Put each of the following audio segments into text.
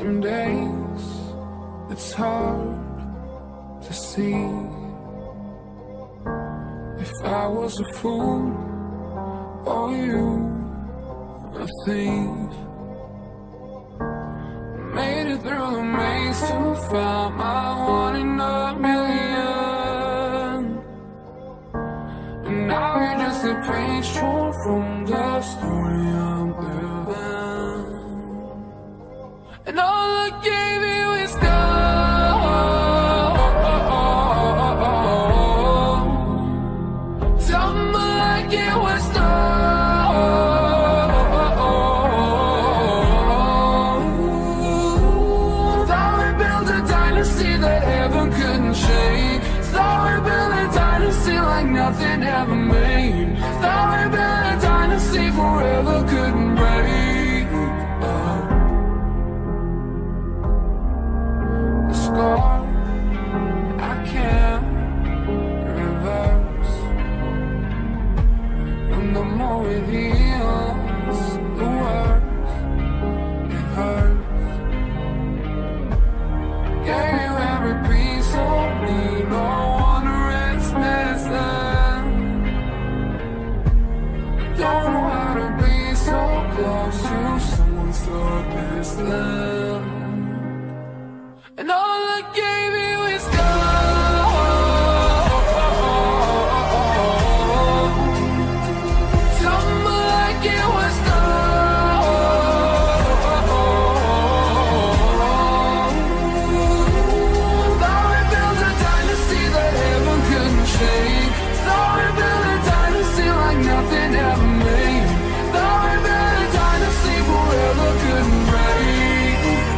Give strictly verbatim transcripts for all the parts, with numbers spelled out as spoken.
Some days it's hard to see. If I was a fool or you a thief, made it through the maze to find my one in a million. And now you're just a page torn from the story I'm living. And all I gave you is gold. Tell me like it was gold. Thought we built a dynasty that heaven couldn't shake. Thought we built a dynasty like nothing ever made. Thought we built a dynasty forever couldn't break. The scar I can't reverse. And the more it heals, the worse it hurts. Gave you every piece of me, no wonder it's missing. Don't know how to be so close to someone so distant. And all I gave you is gold. Tell me like it was gold. Thought we built a dynasty that heaven couldn't shake. Thought we built a dynasty like nothing ever made. Thought we built a dynasty forever couldn't break.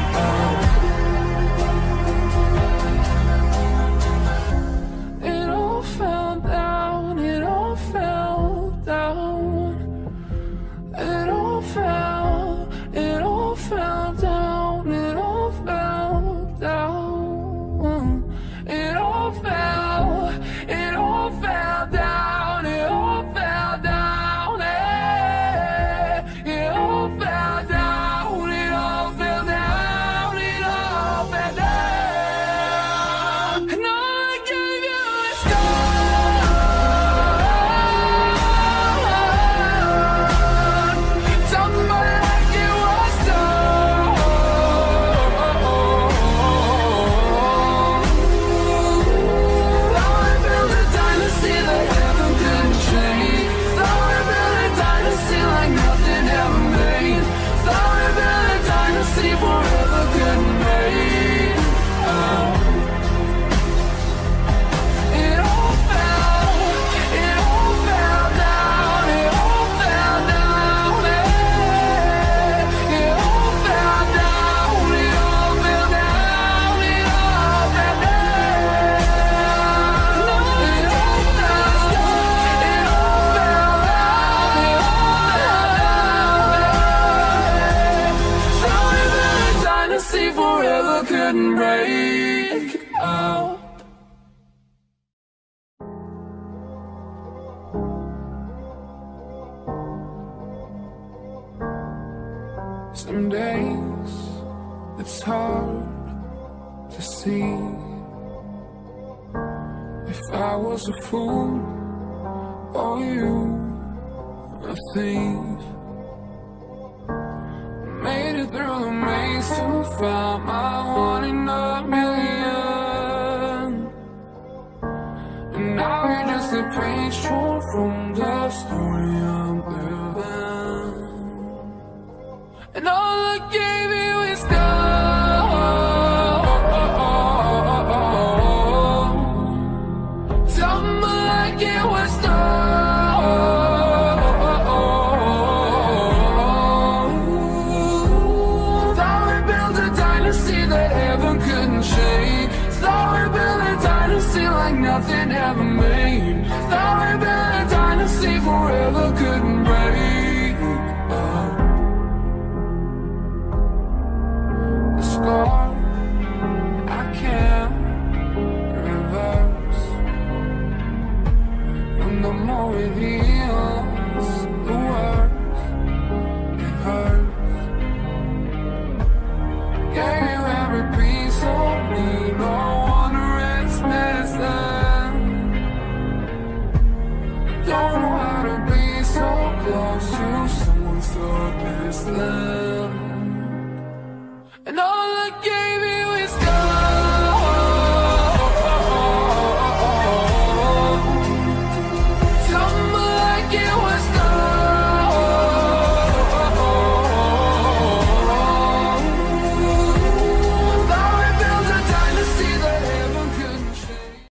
It all fell down, it all fell down. It all fell, it all fell down, it all fell down. It all fell, it all fell down, it all fell down, eh. It all fell down, it all fell down, it all fell down. And all I gave you is gold. Tell me like it was gold. Thought we built a dynasty that heaven couldn't shake. Thought we built a dynasty like nothing ever made. Thought we built a dynasty forever couldn't break. Oh. It all fell, it all fell down, it all fell down, eh. It all fell down, it all fell down, it all fell down. It all fell, it all fell down, it all fell down, eh. Thought we built a dynasty forever couldn't break. Oh. Some days it's hard to see. If I was a fool or you a thief, made it through the maze to find my one in a million. And now you're just a page torn from the story I'm living. And all I gave you is gold. Tell me like it was gold. Thought we built a dynasty that heaven couldn't shake. Thought we built a dynasty like nothing ever made. Thought we built a dynasty forever couldn't break. Oh. The scar I can't reverse. And the more it heals, the worse it hurts. Yeah. And all